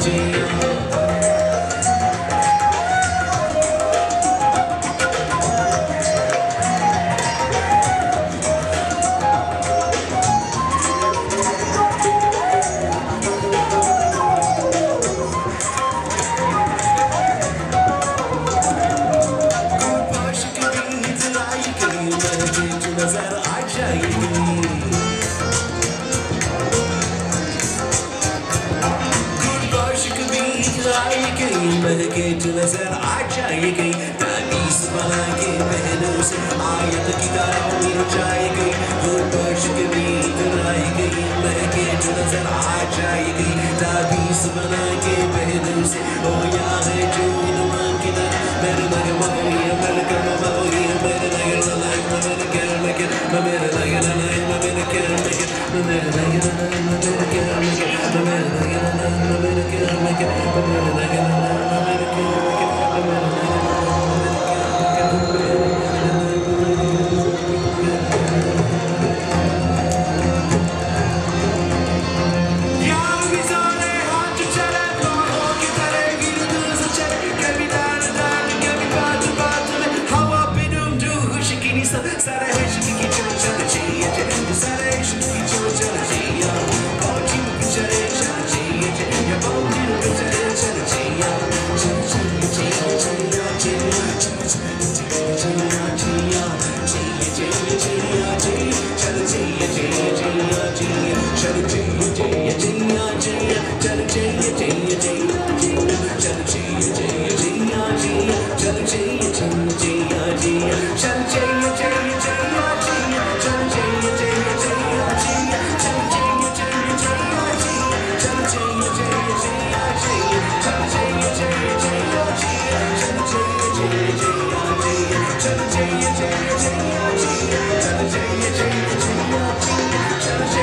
बहके जो नजर आ जाएगी ताबीज़ बना के पहनों से आयत की तरह उड़ जाएगी दूर पर्श के बीच आएगी बहके जो नजर आ जाएगी ताबीज़ बना के पहनों से ओ या है जो नुमा की तरह मेरे लगे मबोई मेरे कर मबोई मेरे लगे लाइक मेरे कर लगे मेरे लगे लाइक मेरे कर लगे मेरे लगे मेरे कर लगे मेरे लगे मेरे कर लगे मेरे लगे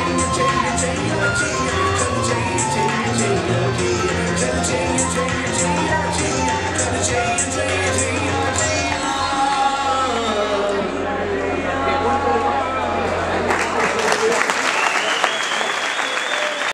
Jay,